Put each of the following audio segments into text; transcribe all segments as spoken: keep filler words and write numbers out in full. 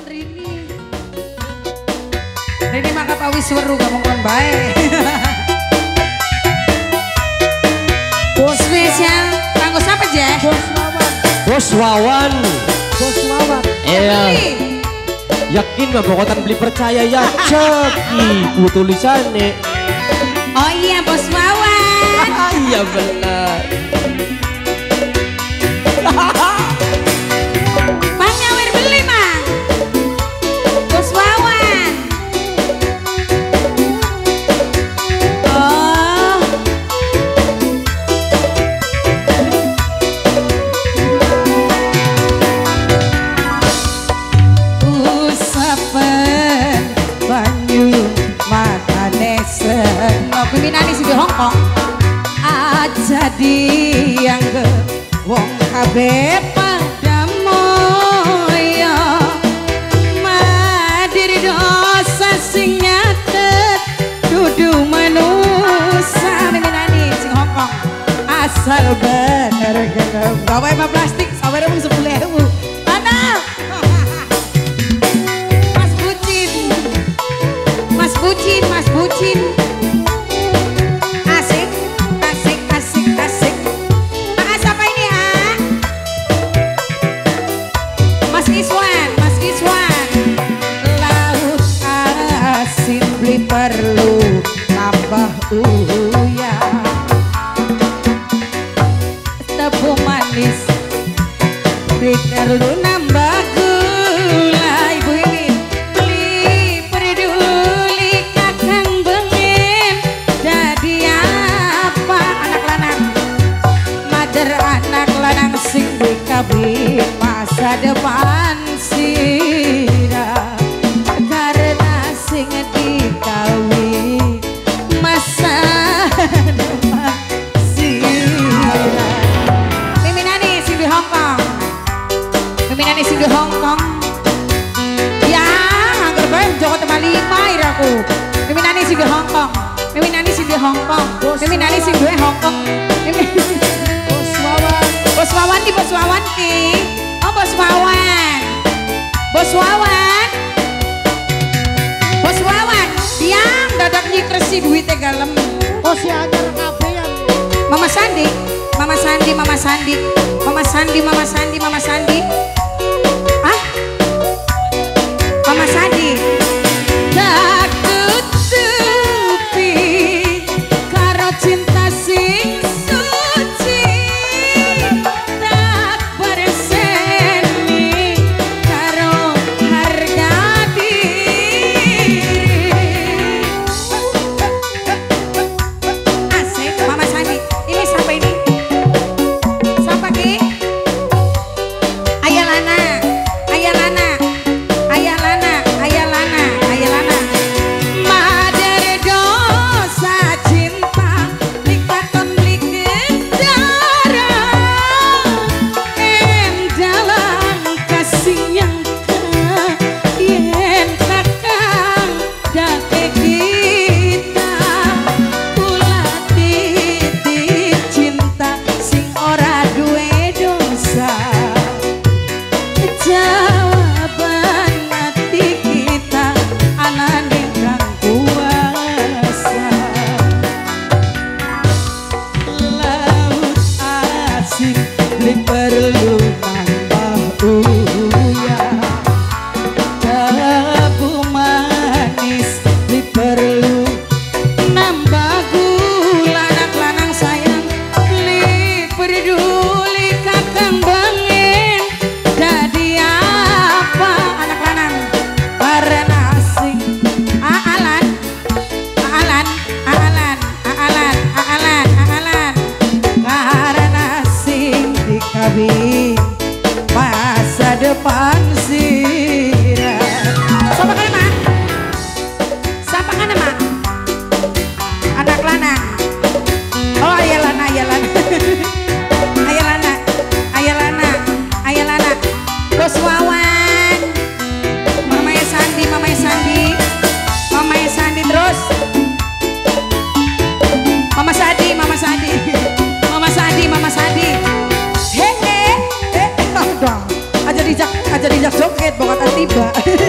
Rini. Rini maka Pak Wisweru gak mongkon bae. Bos spesial, kanggo siapa je? Bos Wawan. Bos Wawan. Iya. Yakin gak bokotan beli percaya ya cek ibu tulisannya. Oh iya Bos Wawan. Iya benar. Mang nyawer beli mang. Bos Wawan. Oh. Usapen banyu matane seno pimpinane sing di Hongkong. Aja dianggep wong kabeh pada moyo madiri dosa sing nyatet dudu manusa miminani sing Hongkong asal bener gelem bawa emang plastik sabar emang sepuluh ribu mana Mas Bucin Mas Bucin Mas Bucin asik asik asik asik ah siapa ini ah Mas Iswan Mas Iswan laut asin beli perlu tambah uya tepung manis beli perlu nambah gula ibu ini beli peduli kakang bengen jadi apa anak lanang mader anak lanang sing dikabih masa depan sira karena sing dikawin masa depan sira miminani sing di Hongkong miminani sing di Hongkong ya anggar bae Joko Temalima iraku miminani sing di Hongkong miminani sing di Hongkong miminani sing duwe Hongkong Bos Wawan. Bos Wawan ki Bos Wawan ki oh Bos Wawan Bos Wawan Bos Wawan yang dadak nyikresi duitnya galem Oh si anyar kabehan. Mama Sandi Mama Sandi Mama Sandi Mama Sandi Mama Sandi Mama Sandi ah Mama Sandi tak tutupi karo cinta sing suci tak berseni karo harga diri asik Mama Sandi ini siapa ini siapa ki Ayah Lana Ayah Lana Ayah Lana Ayah Lana Ayah Lana madere dosa cinta likaton likendara en dalam kasih nyangka yen kakang dake kita kula titip cinta sing ora duwe dosa jawaban hati kita anane kang kuasa laut asin beli perlu nambah uya tebu manis beli perlu nambah gula anak lanang sayang beli peduli kakang bengen jadi apa anak lanang karena asing aalan aalan aalan aalan aalan aalan karena asing dikabih masa depan sira siapa kan mak siapa kan mak anak lanang oh ayah lana ayah lana ayah lana ayah lana ayah lana Bos Wawan Mama Sandi Mama Sandi Mama Sandi terus Mama Sandi Mama Sandi Mama Sandi Mama Sandi hehe eh aja dijak aja dijak joget bokatan tiba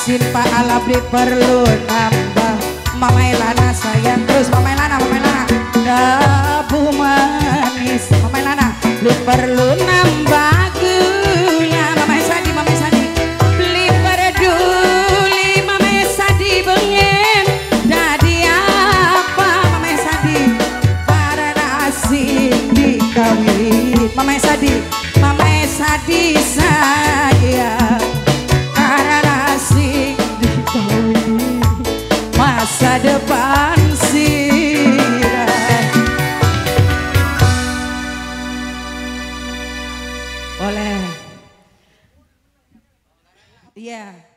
asin Pak Alabri perlu nambah. Mama Elana sayang terus Mama Elana, Mama Elana Dabu manis Mama Elana beli perlu nambah gula. Mama Sadi, Mama Sadi beli peduli. Mama Sadi bengen dadi apa Mama Sadi para nasi dikawin. Mama Sadi, Mama Sadi sayang para nasi dikawin. Masa depan sirah. Boleh. Iya.